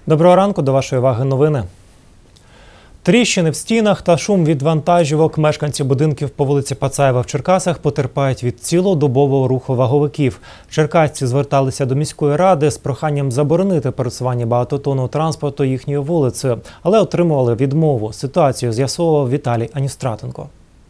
Доброго ранку, до вашої уваги новини. Тріщини в стінах та шум від вантажівок. Мешканці будинків по вулиці Пацаєва в Черкасах потерпають від цілодобового руху ваговиків. Черкасці зверталися до міської ради з проханням заборонити пересування багатотонного транспорту їхньою вулицею, але отримували відмову. Ситуацію з'ясовував Віталій Аністратенко.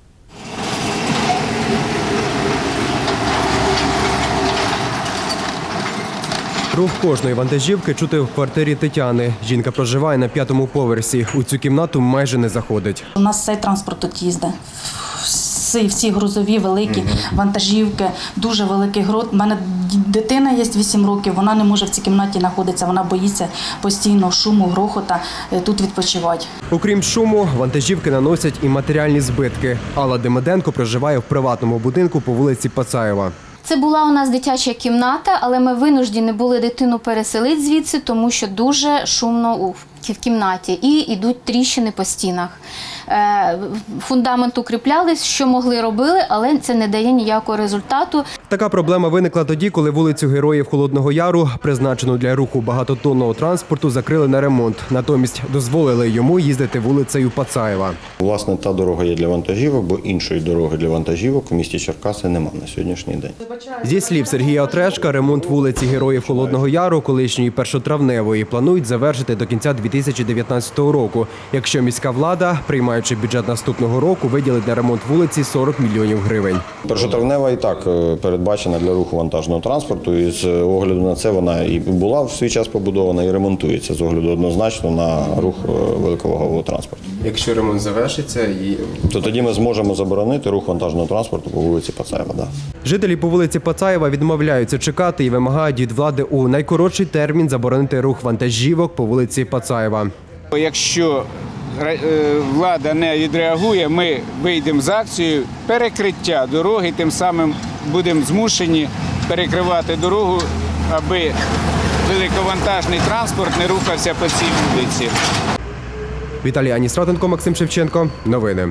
Рух кожної вантажівки чути в квартирі Тетяни. Жінка проживає на 5-му поверсі. У цю кімнату майже не заходить. У нас цей транспорт тут їздить. Всі грузові, великі вантажівки, дуже великий груз. У мене дитина є 8 років, вона не може в цій кімнаті знаходитися, вона боїться постійно шуму, грохота, тут відпочивати. Окрім шуму, вантажівки наносять і матеріальні збитки. Алла Демиденко проживає в приватному будинку по вулиці Пацаєва. Це була у нас дитяча кімната, але ми винуждені були дитину переселити звідси, тому що дуже шумно в кімнаті і йдуть тріщини по стінах. Фундамент укріплялись, що могли робили, але це не дає ніякого результату. Така проблема виникла тоді, коли вулицю Героїв Холодного Яру, призначену для руху багатотонного транспорту, закрили на ремонт. Натомість дозволили йому їздити вулицею Пацаєва. Власне, та дорога є для вантажівок, бо іншої дороги для вантажівок у місті Черкаси немає на сьогоднішній день. Зі слів Сергія Отрешка, ремонт вулиці Героїв Холодного Яру, колишньої Першотравневої, планують завершити до кінця 2019 року, якщо міська влада, приймаючи бюджет наступного року, виділить на ремонт вулиці 40 мільйонів гривень. Першотравнева і так передбачена для руху вантажного транспорту, і з огляду на це вона і була в свій час побудована, і ремонтується з огляду однозначно на рух великовагового транспорту. Якщо ремонт завершиться, то тоді ми зможемо заборонити рух вантажного транспорту по вулиці Пацаєва. Да. Жителі по вулиці Пацаєва відмовляються чекати і вимагають від влади у найкоротший термін заборонити рух вантажівок по вулиці Пацаєва. Якщо влада не відреагує, ми вийдемо з акцією перекриття дороги, тим самим будемо змушені перекривати дорогу, аби великовантажний транспорт не рухався по цій вулиці. Віталій Аністратенко, Максим Шевченко. Новини.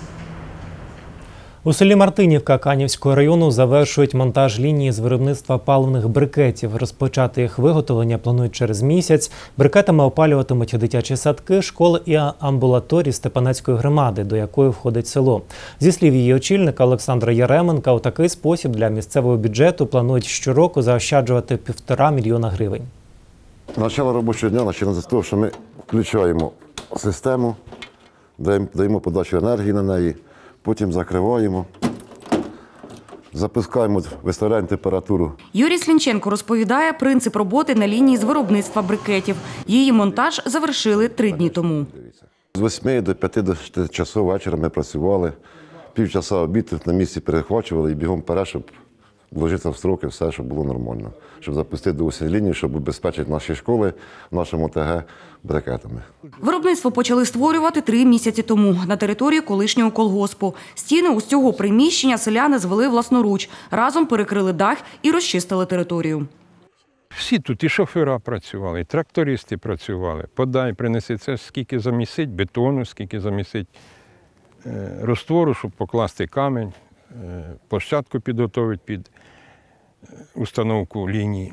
У селі Мартинівка Канівського району завершують монтаж лінії з виробництва паливних брикетів. Розпочати їх виготовлення планують через місяць. Брикетами опалюватимуть дитячі садки, школи і амбулаторії Степанецької громади, до якої входить село. Зі слів її очільника Олександра Яременка, у такий спосіб для місцевого бюджету планують щороку заощаджувати 1,5 мільйона гривень. Начало робочого дня починається з того, що ми включаємо систему, даємо подачу енергії на неї, потім закриваємо, запускаємо, виставляємо температуру. Юрій Слінченко розповідає принцип роботи на лінії з виробництва брикетів. Її монтаж завершили 3 дні тому. З 8 до 5 часов вечора ми працювали, півчаса обід на місці перехвачували і бігом вперед, щоб вложитися в строки, все, щоб було нормально. Щоб запустити до усієї лінії, щоб убезпечити наші школи, нашому ОТГ брикетами. Виробництво почали створювати 3 місяці тому на території колишнього колгоспу. Стіни із цього приміщення селяни звели власноруч, разом перекрили дах і розчистили територію. Всі тут, і шофера працювали, і трактористи працювали. Подай, принеси, це скільки замісить бетону, скільки замісить розтвору, щоб покласти камінь, площадку підготовити під установку лінії.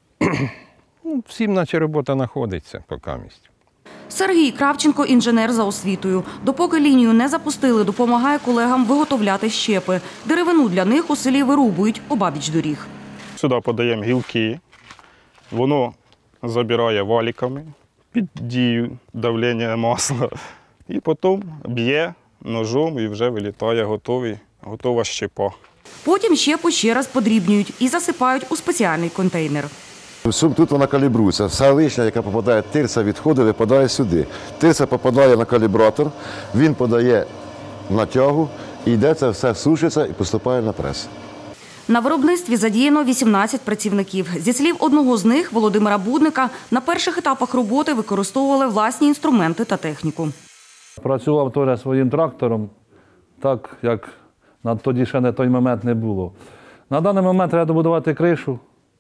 Всім наче робота знаходиться поки місць. Сергій Кравченко – інженер за освітою. Допоки лінію не запустили, допомагає колегам виготовляти щепи. Деревину для них у селі вирубують обабіч доріг. Сюди подаємо гілки, воно забирає валіками під дію давлення масла. І потім б'є ножом і вже вилітає готова щепа. Потім щепу ще раз подрібнюють і засипають у спеціальний контейнер. Тут вона калібрується. Вся лишня, яка попадає, тирса відходить, випадає сюди. Тирса попадає на калібратор, він подає на тягу, і йде це все сушиться і поступає на прес. На виробництві задіяно 18 працівників. Зі слів одного з них, Володимира Будника, на перших етапах роботи використовували власні інструменти та техніку. Працював теж своїм трактором, так як тоді ще на той момент не було. На даний момент треба добудувати кришу,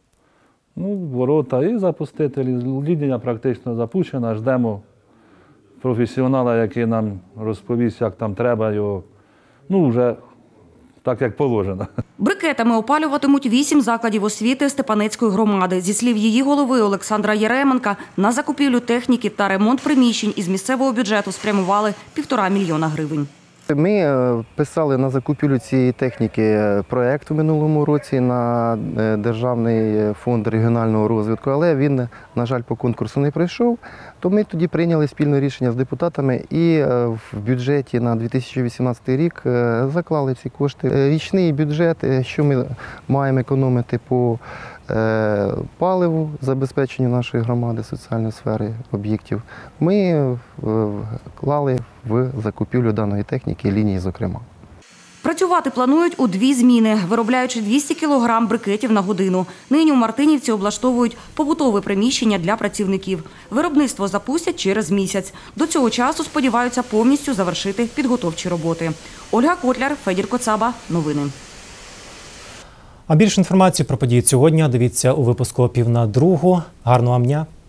ворота і запустити. Лінія практично запущена, ждемо професіонала, який нам розповість, як там треба його, вже так як положено. Брикетами опалюватимуть 8 закладів освіти Степанецької громади. Зі слів її голови Олександра Єременка, на закупівлю техніки та ремонт приміщень із місцевого бюджету спрямували 1,5 мільйона гривень. Ми писали на закупівлю цієї техніки проєкт у минулому році на Державний фонд регіонального розвитку, але він, на жаль, по конкурсу не пройшов. То ми тоді прийняли спільне рішення з депутатами і в бюджеті на 2018 рік заклали ці кошти. Річний бюджет, що ми маємо економити по паливу, забезпеченню нашої громади, соціальної сфери об'єктів, ми вклали в закупівлю даної техніки, лінії зокрема. Працювати планують у 2 зміни, виробляючи 200 кг брикетів на годину. Нині у Мартинівці облаштовують побутове приміщення для працівників. Виробництво запустять через місяць. До цього часу сподіваються повністю завершити підготовчі роботи. Ольга Котляр, Федір Коцаба. Новини. А більше інформації про події сьогодні дивіться у випуску о 1:30. Гарного вам дня!